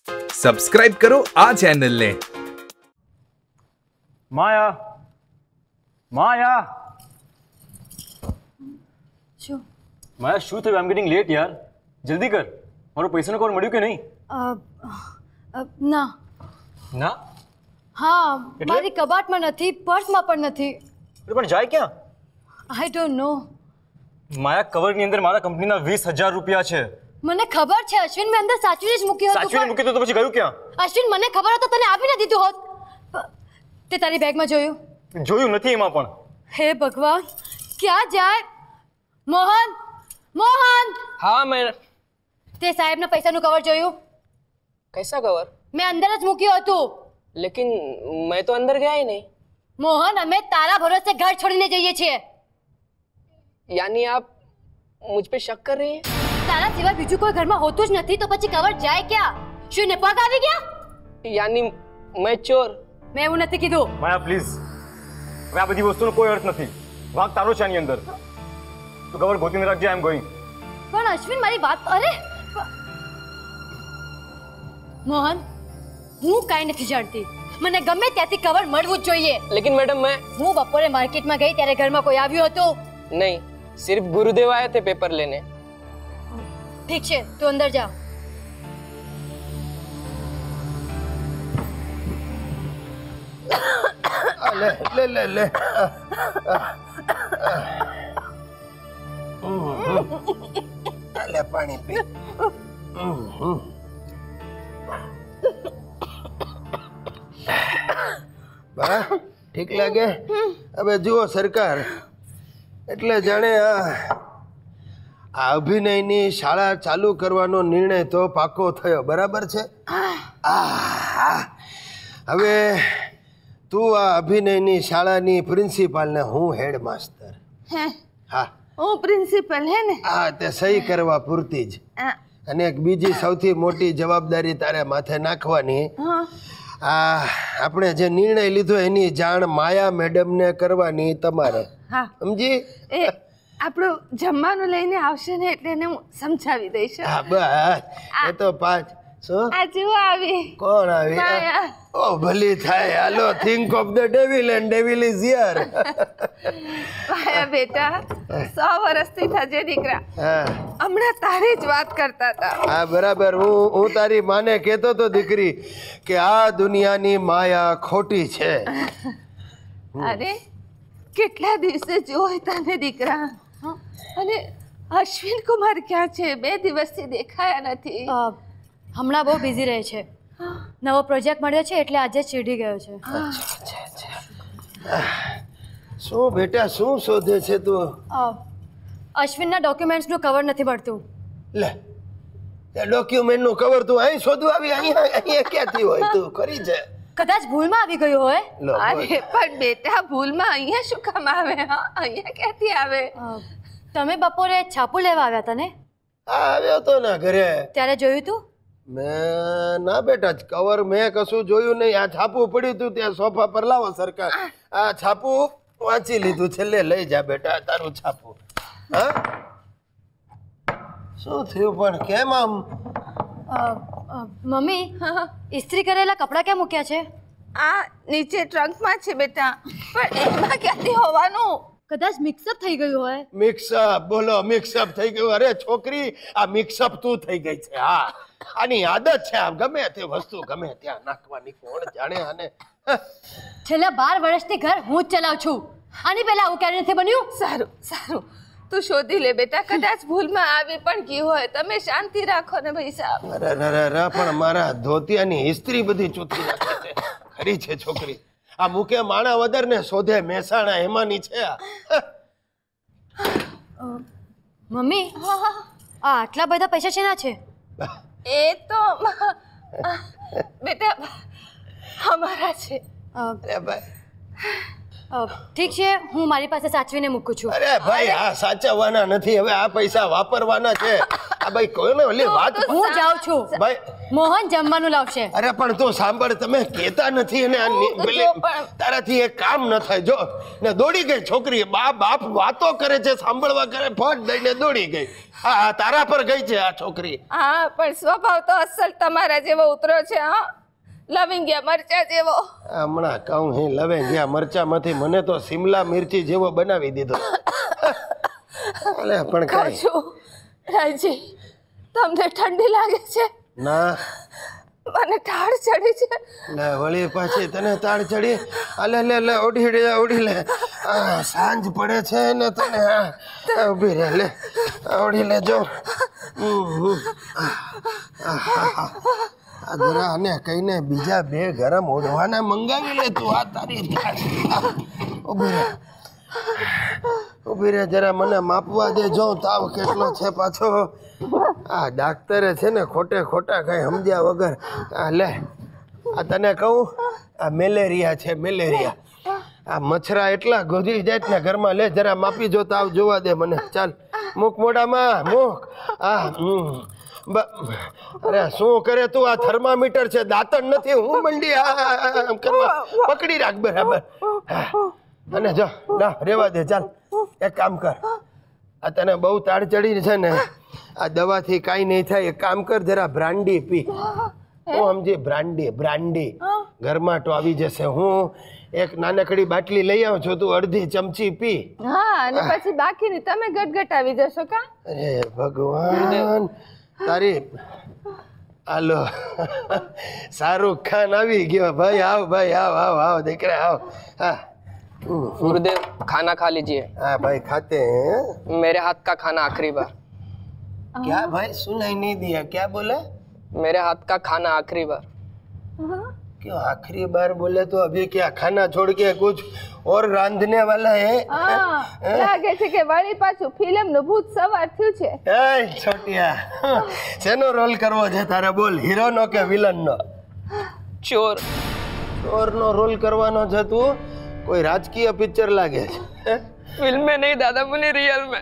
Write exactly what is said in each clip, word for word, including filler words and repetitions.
Subscribe કરો આ ચેનલને. માયા માયા શું માયા શું થયું? આઈ એમ ગેટિંગ લેટ યાર, જલ્દી કર. મારો પૈસાનો કવર મળ્યું કે નહીં? ના ના. હા, મારી કબાટમાં નથી, પર્સમાં પણ નથી. પણ જાય ક્યાં? I don't know. માયા, કવરની અંદર મારા કંપનીના વીસ હજાર રૂપિયા છે. મને ખબર છે અશ્વિન, મેં અંદર સાચવીને જ મૂક્યું હતું. સાચવીને મૂક્યું તો પછી ગયું ક્યાં? અશ્વિન, મને ખબર હતો તને આપી ન દીધું હોત. તે તારી બેગમાં જોયું? જોયું નથી એમાં પણ. હે ભગવાન, ક્યાં જાય? મોહન, મોહન. हाँ मैं. તે સાહેબના પૈસાનું કવર જોયું? कैसा कवर? મેં અંદર જ મૂક્યું હતું. लेकिन मैं तो अंदर गया ही नहीं. મોહન, અમે તારા ભરોસે ઘર છોડીને જઈએ છીએ. यानी आप मुझ पे शक कर रही हैं? તારા સિવાય બીજું કોઈ ઘરમાં હોતું જ નથી તો પછી કવર જાય ક્યાં? શું ને પગ આવી ગયા? यानी मैं चोर? મેં એવું નથી કીધું. માયા પ્લીઝ, હવે આ બધી વસ્તુનો કોઈ અર્થ નથી. વાઘ તારો છે આની અંદર. તું કવર ગોતીને રાખજે. I am going. પણ અશ્વિન, મારી વાત. અરે મોહન, હું કાંઈ નથી જાણતી. મને ગમે ત્યાંથી કવર મળવું જ જોઈએ. लेकिन मैडम मैं. હું બપોરે માર્કેટમાં ગઈ ત્યારે ઘરમાં કોઈ આવ્યું હતું? नहीं, सिर्फ गुरुदेव आए थे पेपर लेने. ઠીક છે, તું અંદર જા. ले ले ले ले ले पानी पी. બા ઠીક લાગે? હવે જુઓ સરકાર, એટલે જાણે આ આ અભિનયની શાળા ચાલુ કરવાનો નિર્ણય તો પાકો થયો, બરાબર છે? હવે તું આ અભિનયની શાળાની પ્રિન્સિપાલ ને હું હેડ માસ્ટર. હા, હું પ્રિન્સિપલ હે ને? હા, તે સહી કરવા પૂરતી જ. અને એક બીજી સૌથી મોટી જવાબદારી તારે માથે નાખવાની. આ આપણે જે નિર્ણય લીધો એની જાણ માયા મેડમને કરવાની તમારે. હા, સમજી? એ આપણું જમવાનું લઈને આવશે ને એટલે એને હું સમજાવી દઈશ. હા બસ, એ તો પાંચ. શું? આ જુઓ આવી. કોણ આવી? માયા. ઓ ભલી થાય. હાલો, think of the devil and devil is here. Maya બેટા, સો વર્ષથી થજે દીકરા. હા હમણાં તારી જ વાત કરતા હતા. હા બરાબર. હું હું તારી માને કહેતો તો દીકરી કે આ દુનિયાની માયા ખોટી છે. અરે કેટલા દિવસે જોઈ તને દીકરા. અને અશ્વિન કુમાર ક્યાં છે? બે દિવસથી દેખાયા નથી. હમણાં બહુ બિઝી રહે છે. નવો પ્રોજેક્ટ મળ્યો છે એટલે આજે ચીડી ગયો છે. શું બેટા, શું શોધે છે તું? અશ્વિનના ડોક્યુમેન્ટ્સનું કવર નથી મળતું. લે, ડોક્યુમેન્ટનું કવર તું અહીં શોધવા આવી? અહીંયા અહીંયા ક્યાંથી હોય? તું કરી છે. કદાચ ભૂલમાં આવી ગયું હોય. અરે પણ બેટા, ભૂલમાં અહીંયા શું કામ આવે? હા, અહીંયા ક્યાંથી આવે? તમે બપોરે છાપું લેવા આવ્યા હતા ને? હા, આવ્યો તો ને ઘરે. ત્યારે જોયું તું? મેં ના બેટા, કવર મેં કશું જોયું નહીં. આ છાપું પડ્યું હતું ત્યાં સોફા પર. લાવો સરકાર, આ છાપું વાંચી લીધું છે. લે, લઈ જા બેટા તારું છાપું. હા, શું થયું પણ? કેમ આમ? મમ્મી, ઇસ્ત્રી કરેલા કપડાં ક્યાં મૂક્યા છે? આ નીચે ટ્રંકમાં છે બેટા. પણ એમાં ક્યાંથી હોવાનું? કદાચ મિક્સઅપ થઈ ગયું હોય. મિક્સઅપ? બોલો, મિક્સઅપ થઈ ગયું? અરે છોકરી, આ મિક્સઅપ તું થઈ ગઈ છે. હા, આની આદત છે. આમ ગમે તે વસ્તુ ગમે ત્યાં નાખવાની. કોણ જાણે આને? છેલ્લા બાર વર્ષથી ઘર હું જ ચલાવ છું. આની પહેલા આવું ક્યારે નથી બન્યું. સારું સારું, તું શોધી લે બેટા. કદાચ ભૂલમાં આવી પણ ગયું હોય. તમે શાંતિ રાખો ને ભાઈ સાહેબ. અરે અરે અરે, પણ મારા ધોતિયાની ઇસ્ત્રી બધી ચૂથી નાખે છે. ખરી છે છોકરી. આ મુકે માણા વદર ને શોધે મહેસાણા, એમાંની છે. મમ્મી, આ આટલા બધા પૈસા શેના છે? એ તો બેટા અમારા છે. અરે ભાઈ, ઠીક છે, હું મારી પાસે સાચવીને મૂકું છું. અરે ભાઈ, આ સાચવવાના નથી, હવે આ પૈસા વાપરવાના છે. આ ભાઈ કોઈને ઓલી વાત, હું જાઉં છું. ભાઈ મોહન જમવાનું લાવશે. અરે પણ તું સાંભળ, તમે કેતા નથી અને આ ની- પેલી તારાથી એક કામ ન થાય. જો ને દોડી ગઈ છોકરી, બાપ બાપ વાતો કરે છે, સાંભળવા કરે, ફટ દઈને દોડી ગઈ. હા હા, તારા પર ગઈ છે આ છોકરી. હા, પણ સ્વભાવ તો અસલ તમારા જેવો ઉતરો છે. હા, લવિંગિયા મરચા જેવો. હમણાં કહું હે લવે ગયા મરચામાંથી મને તો શિમલા મિર્ચી જેવો બનાવી દીધો. અલે પણ કહું કઈ છું રાજી, તમને ઠંડી લાગે છે? ના, મને ઠાર ચડી છે. લે વળી પાછી તને તાળ ચડી. અલે લે લે ઓઢી લે ઓઢી લે. આ સાંજ પડે છે ને તને. આ ઊભી રહે, લે ઓઢી લે. જો આ જરા આને કહીને બીજા બે ગરમ ઓઢવાના મંગાવી લે તું. આ તારી ઊભી રહે, ઊભી રહે જરા, મને માપવા દે. જો તાવ કેટલો છે પાછો. આ ડાક્ટરે છે ને ખોટે ખોટા કઈ સમજ્યા વગર. આ લે, આ તને કહું, આ મેલેરિયા છે, મેલેરિયા. આ મચ્છરા એટલા ગોધી જાય ને ઘરમાં. લે જરા માપી જો, તાવ જોવા દે મને. ચાલ મૂક મોઢામાં, મૂક. હા, હમ અરે શું કરે તું? આ થર્મામીટર છે, દાંતણ નથી. હું મંડી આ કરવા, પકડી રાખ બરાબર. અને જો ના રેવા દે. ચાલ એક કામ કર, આ તને બહુ તાળ ચડી છે ને, આ દવાથી કાંઈ નહીં થાય. એક કામ કર, જરા બ્રાન્ડી પી. હું સમજી, બ્રાન્ડી બ્રાન્ડી ઘરમાં તો આવી જશે. હું એક નાનકડી બાટલી લઈ આવું છું, તું અડધી ચમચી પી. હા, અને પછી બાકીની તમે ગટગટ આવી જશો. કા અરે ભગવાન, તારી હાલો શાહરુખ ખાન આવી ગયો. ભાઈ આવ, ભાઈ આવ આવ આવ દીકરા આવ. હા गुरुदेव, खाना खा लीजिए. हाँ भाई खाते हैं. मेरे हाथ का खाना आखिरी बार. क्या भाई, सुनाई नहीं दिया, क्या बोला? मेरे हाथ का खाना आखिरी बार. क्यों आखिरी बार बोले? तो अभी क्या खाना छोड़ के कुछ और रांधने वाला है? હા, લાગે છે કે વળી પાછું ફિલ્મ નું ભૂત સવાર થયું છે. એ છોટિયા, શેનો રોલ કરવો છે તારે? બોલ, હીરો નો કે વિલન નો? चोर. ચોર નો રોલ કરવાનો છે તું? કોઈ રાજકીય પિક્ચર લાગે છે? फिल्म में नहीं दादा मुनि, रियल में.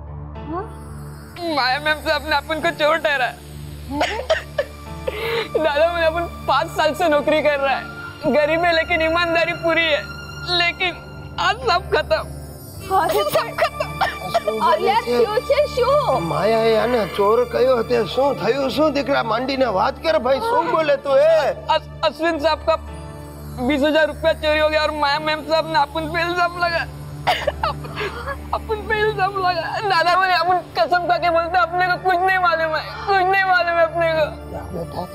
माया मैम से अपने अपन को चोर ठहरा है. दादा मुनि अपन पाँच साल से नौकरी कर रहा है, गरीब है लेकिन ईमानदारी पूरी है. लेकिन आज सब खत्म. सब खत्म. અલ્યા શું છે? શું માયા એ આને ચોર કયો તે? શું થયું? શું દીકરા માંડીને વાત કર ભાઈ. શું બોલે તું? એ अस, अश्विन साहब का बीस हजार रुपया चोरी हो गया और माया मैम साहब ने अपन पे इल्जाम लगा. अपन पे इल्जाम लगा. दादा मुझे अपन कसम खा के बोलते अपने को कुछ नहीं मालूम है, कुछ नहीं मालूम है अपने को. બેટા,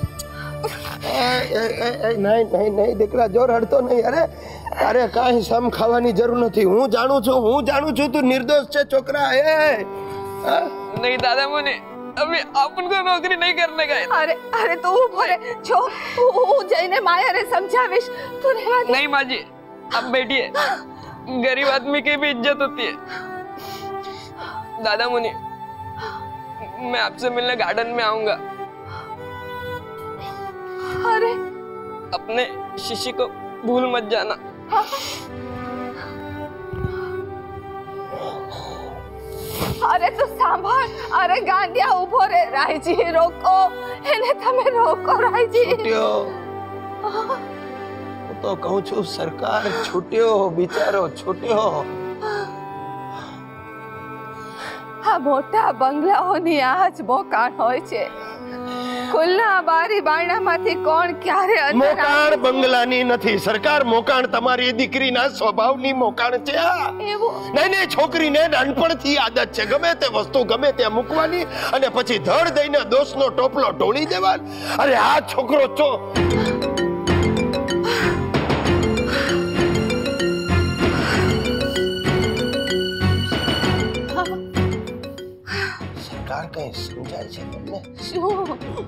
નહીં નહીં નહીં દીકરા, જોર હડતો નહીં. અરે તારે કાંઈ સમ ખાવાની જરૂર નથી. હું જાણું છું, હું જાણું છું તું નિર્દોષ છે છોકરા. એ नहीं दादा मुझे अभी अपन को नौकरी नहीं करने का है. અરે અરે તું ઉભો રે. જો હું જઈને માયાને સમજાવીશ. તું રહેવા દે. नहीं माँ जी, आप बैठिए. गरीब आदमी की भी इज्जत होती है. दादा मुनि, मैं आपसे मिलने गार्डन में आऊंगा. અરે अपने शिष्य को भूल मत जाना. અરે તું સાંભળ. અરે ગાંડિયા ઉભો રે. રાયજી રોકો એને, તમે રોકો રાયજી. છૂટ્યો. હું તો કહું છું સરકાર છૂટ્યો, બિચારો છૂટ્યો. આ મોટા બંગલાઓની આ જ મોકાણ હોય છે. ખુલ્લા બારી બારણામાંથી કોણ ક્યારે અંદર મોકાણ બંગલાની નથી સરકાર, મોકાણ તમારી દીકરીના સ્વભાવની મોકાણ છે. આ એવું નહીં નહીં, છોકરીને નાનપણથી આદત છે ગમે તે વસ્તુ ગમે ત્યાં મૂકવાની અને પછી ધડ દઈને દોષનો ટોપલો ઢોળી દેવાનો. અરે આ છોકરો ચો સરકાર કઈ સમજાય છે તમને? શું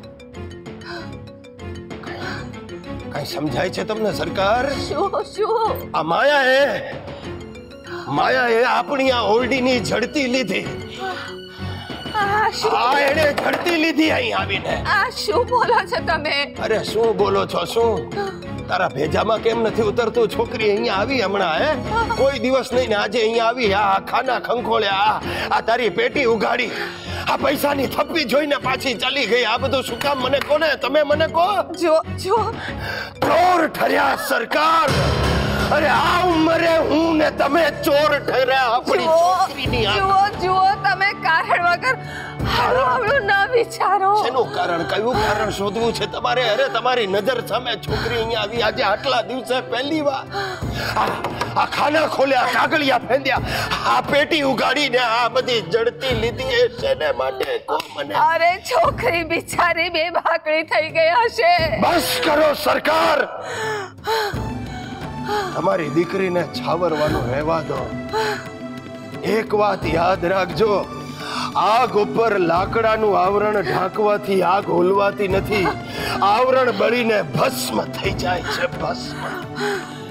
કઈ સમજાય છે તમને સરકાર? શું શું આ માયા એ માયા એ આપણી આ ઓરડીની ઝડતી લીધી. આ શું આ એને ઝડતી લીધી અહીં આવીને. આ શું બોલો છો તમે? અરે શું બોલો છો? શું તારા ભેજામાં કેમ નથી ઉતરતું? છોકરી અહીંયા આવી હમણાં, હે કોઈ દિવસ નહીં ને આજે અહીંયા આવી, આ ખાના ખંખોળ્યા, આ તારી પેટી ઉગાડી, આ પૈસાની થપ્પી જોઈને પાછી ચાલી ગઈ. આ બધું શું કામ? મને કોને? તમે મને કહો. જો જો ચોર ઠર્યા સરકાર. અરે આ ઉંમરે હું ને તમે ચોર ઠર્યા આપણી છોકરીની. જુઓ જુઓ તમે કારણ વગર આવડું ના વિચારો. શેનું કારણ? કયું કારણ શોધવું છે તમારે? અરે તમારી નજર સામે છોકરી અહીંયા આવી આજે આટલા દિવસે પહેલી વાર. આ ખાના ખોલ્યા, કાગળિયા ફેંદ્યા, આ પેટી ઉગાડીને આ બધી જડતી લીધી એ શેને માટે? કો મને. અરે છોકરી બિચારી બે ભાકડી થઈ ગઈ હશે. બસ કરો સરકાર. તમારી દીકરીને છાવરવાનું રહેવા દો. એક વાત યાદ રાખજો, આગ ઉપર લાકડાનું આવરણ ઢાંકવાથી આગ હોલવાતી નથી, આવરણ બળીને ભસ્મ થઈ જાય છે. ભસ્મ.